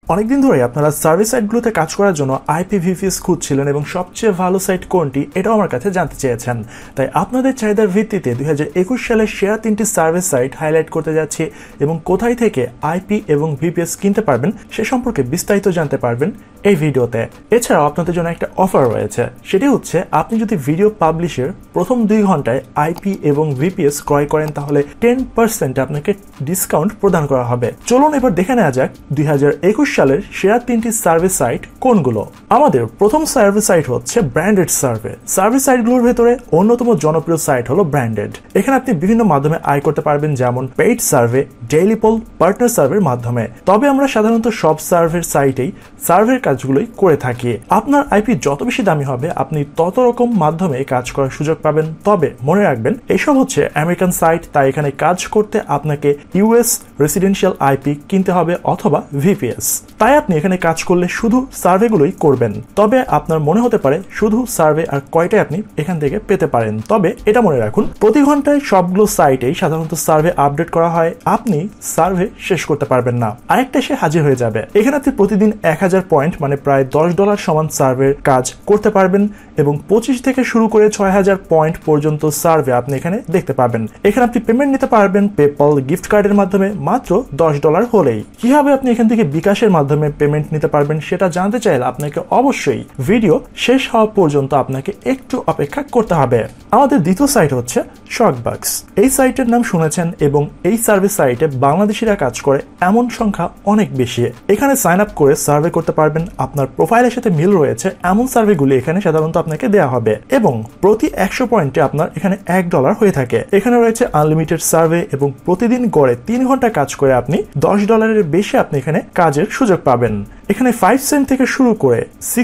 অনেকদিন ধরে আপনারা সার্ভিস সাইটগুলোতে কাজ করার জন্য IPVPS খুঁজছিলেন এবং সবচেয়ে ভালো সাইট কোনটি এটাও আমার কাছে জানতে চেয়েছেন। তাই আপনাদের চাহিদার ভিত্তিতে 2021 সালের সেরা 3টি সার্ভিস সাইট হাইলাইট করতে যাচ্ছি এবং কোথায় থেকে IP এবং VPS কিনতে পারবেন সে সম্পর্কে বিস্তারিত জানতে পারবেন এই ভিডিওতে। এছাড়াও আপনাদের জন্য একটা অফার রয়েছে, সেটি হচ্ছে আপনি যদি ভিডিও পাবলিশের প্রথম 2 ঘন্টায় IP এবং VPS ক্রয় করেন তাহলে 10% আপনাকে ডিসকাউন্ট প্রদান করা হবে। চলুন এবার দেখে নেওয়া যাক 2021 সালের সেরা 3টি সার্ভিস সাইট কোনগুলো। আমাদের প্রথম সার্ভিস সাইট হচ্ছে ব্র্যান্ডেড সার্ভে। সার্ভিস সাইটগুলোর ভেতরে অন্যতম জনপ্রিয় সাইট হলো ব্র্যান্ডেড। এখানে আপনি বিভিন্ন মাধ্যমে আয় করতে পারবেন, যেমন paid survey, daily poll, partner সার্ভের মাধ্যমে। তবে আমরা সাধারণত সব সার্ভের সাইটেই সার্ভের কাজগুলোই করে থাকি। আপনার IP যত বেশি দামি হবে আপনি তত রকম মাধ্যমে কাজ করার সুযোগ পাবেন। তবে মনে রাখবেন এইসব হচ্ছে আমেরিকান সাইট, তাই এখানে কাজ করতে আপনাকে US রেসিডেন্সিয়াল IP কিনতে হবে অথবা VPS। তাই আপনি এখানে কাজ করলে শুধু সার্ভেগুলোই করবেন। তবে আপনার মনে হতে পারে শুধু সার্ভে আর কয়টাই আপনি এখান থেকে পেতে পারেন। তবে এটা মনে রাখুন, প্রতি ঘন্টায় সবগুলো সাইটেই সাধারণত সার্ভে আপডেট করা হয়। আপনি সার্ভে শেষ করতে পারবেন না, আরেকটা এসে হাজির হয়ে যাবে। এখানে আপনি প্রতিদিন 1000 পয়েন্ট মানে প্রায় $10 সমান সার্ভের কাজ করতে পারবেন এবং 25 থেকে শুরু করে 6000 পয়েন্ট পর্যন্ত সার্ভে আপনি এখানে দেখতে পাবেন। এখানে আপনি পেমেন্ট নিতে পারবেন পেপ্যাল গিফট কার্ডের মাধ্যমে মাত্র $10 হলেই। কিভাবে আপনি এখান থেকে বিকাশের মাধ্যমে পেমেন্ট নিতে পারবেন সেটা জানতে চাইলে আপনাকে অবশ্যই ভিডিও শেষ হওয়া পর্যন্ত আপনাকে একটু অপেক্ষা করতে হবে। আমাদের দ্বিতীয় সাইট হচ্ছে শকবাক্স। এই সাইটের নাম শুনেছেন এবং এই সার্ভিস সাইটে বাংলাদেশিরা কাজ করে এমন সংখ্যা অনেক বেশি। এখানে সাইন আপ করে সার্ভে করতে পারবেন। আপনার প্রোফাইলের সাথে মিল রয়েছে এমন সার্ভেগুলি এখানে সাধারণত আপনাকে দেওয়া হবে এবং প্রতি 100 পয়েন্টে আপনার এখানে $1 হয়ে থাকে। এখানে রয়েছে আনলিমিটেড সার্ভে এবং প্রতিদিন গড়ে 3 ঘন্টা কাজ করে আপনি $10 বেশি আপনি এখানে কাজের সুযোগ পাবেন। এখানে 5 সেন্ট থেকে শুরু করে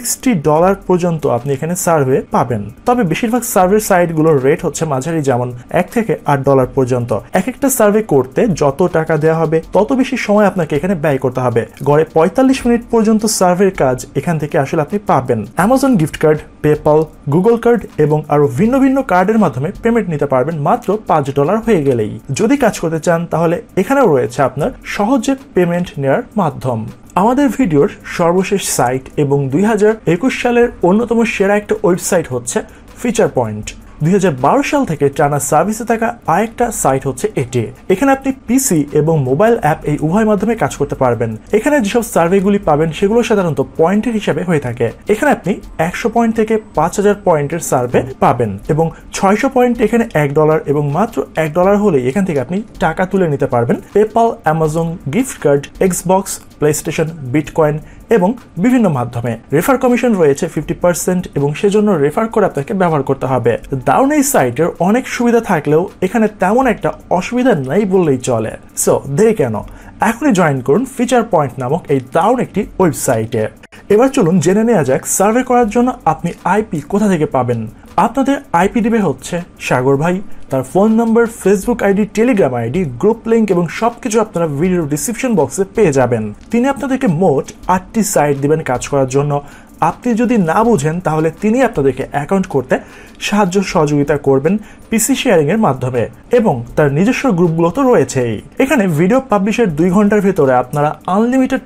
$60 পর্যন্ত আপনি এখানে সার্ভে পাবেন। তবে বেশিরভাগ সার্ভে সাইটগুলোর রেট হচ্ছে মাঝারি, যেমন $1 থেকে $8 পর্যন্ত। এক একটা সার্ভে করতে যত টাকা দেওয়া হবে তত বেশি সময় আপনাকে এখানে ব্যয় করতে হবে। গড়ে 45 মিনিট পর্যন্ত সার্ভের কাজ এখান থেকে আসলে আপনি পাবেন। Amazon gift card, PayPal, Google card এবং আরো ভিন্ন ভিন্ন কার্ডের মাধ্যমে পেমেন্ট নিতে পারবেন মাত্র $5 হয়ে গেলেই। যদি কাজ করতে চান তাহলে এখানেও রয়েছে আপনার সহজে পেমেন্ট নেওয়ার মাধ্যম। আমাদের ভিডিওর সর্বশেষ সাইট এবং 2021 সালের অন্যতম সেরা একটা ওয়েবসাইট হচ্ছে ফিচার পয়েন্ট। 2012 সাল থেকে টানা সার্ভিসে থাকা আরেকটা সাইট হচ্ছে এটি। এখানে আপনি পিসি এবং মোবাইল অ্যাপ এই উভয় মাধ্যমে কাজ করতে পারবেন। এখানে যেসব সার্ভেগুলি পাবেন সেগুলো সাধারণত পয়েন্টের হিসাবে হয়ে থাকে। এখানে আপনি 100 পয়েন্ট থেকে 5000 পয়েন্টের সার্ভে পাবেন এবং 600 পয়েন্ট এখানে $1 এবং মাত্র $1 হলেই এখান থেকে আপনি টাকা তুলে নিতে পারবেন PayPal, Amazon gift card, Xbox, PlayStation, bitcoin এবং বিভিন্ন মাধ্যমে। রেফার কমিশন রয়েছে 50% এবং সেজন্য রেফার করে আপনাকে ব্যবহার করতে হবে। দারুণ এই সাইটের অনেক সুবিধা থাকলেও এখানে তেমন একটা অসুবিধা নেই বললেই চলে। সো দেরি কেন, এখনই জয়েন করুন ফিচার পয়েন্ট নামক এই দারুণ একটি ওয়েবসাইটে। এবার চলুন জেনে নেওয়া যাক সার্ভে করার জন্য আপনি IP কোথা থেকে পাবেন। আপনাদের IP দিবে হচ্ছে সাগর ভাই। তার phone number, Facebook ID, Telegram ID, group link এবং সবকিছু আপনারা ভিডিওর ডিসক্রিপশন বক্সে পেয়ে যাবেন। তিনি আপনাদেরকে মোট 8টি সাইট দিবেন কাজ করার জন্য। আপনি যদি না বুঝেন তাহলে তিনি আপনাদেরকে অ্যাকাউন্ট করতে সাহায্য সহযোগিতা করবেন পিসি শেয়ারিং এর মাধ্যমে এবং তার নিজস্ব গ্রুপগুলো তো রয়েছেই। এখানে ভিডিও পাবলিশের 2 ঘন্টার ভেতরে আপনারা আনলিমিটেড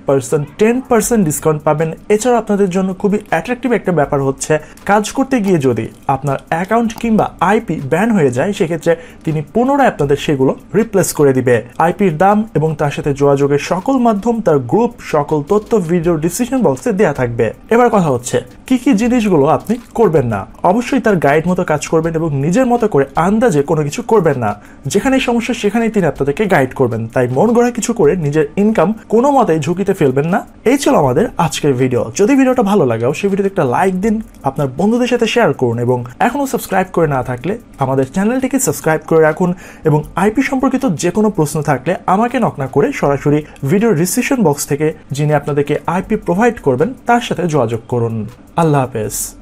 10% ডিসকাউন্ট পাবেন। এছাড়া আপনাদের জন্য খুবই অ্যাট্রাকটিভ একটা ব্যাপার হচ্ছে কাজ করতে গিয়ে যদি আপনার অ্যাকাউন্ট কিংবা IP ব্যান হয়ে যায় সেক্ষেত্রে তিনি পুনরায় আপনাদের সেগুলো রিপ্লেস করে দিবে। IPর দাম এবং তার সাথে যোগাযোগের সকল মাধ্যম, তার গ্রুপ, সকল তথ্য ভিডিওর ডিসক্রিপশন বক্সে দেওয়া থাকবে। এবার কথা হচ্ছে কি কি জিনিসগুলো আপনি করবেন না। অবশ্যই তার গাইড মতো কাজ করবেন এবং নিজের মতো করে আন্দাজে কোনো কিছু করবেন না। যেখানেই সমস্যা সেখানেই তিনি আপনাদেরকে গাইড করবেন। তাই মন গড়া কিছু করে নিজের ইনকাম কোনো মতেই ঝুঁকিতে ফেলবেন না। এই ছিল আমাদের আজকের ভিডিও। যদি ভিডিওটা ভালো লাগে সেই ভিডিওতে একটা লাইক দিন, আপনার বন্ধুদের সাথে শেয়ার করুন এবং এখনো সাবস্ক্রাইব করে না থাকলে আমাদের চ্যানেলটিকে সাবস্ক্রাইব করে রাখুন এবং IP সম্পর্কিত যে কোনো প্রশ্ন থাকলে আমাকে নক না করে সরাসরি ভিডিওর ডিসক্রিপশন বক্স থেকে যিনি আপনাদেরকে IP প্রোভাইড করবেন তার সাথে যোগাযোগ করুন। আল্লাহ হাফেজ।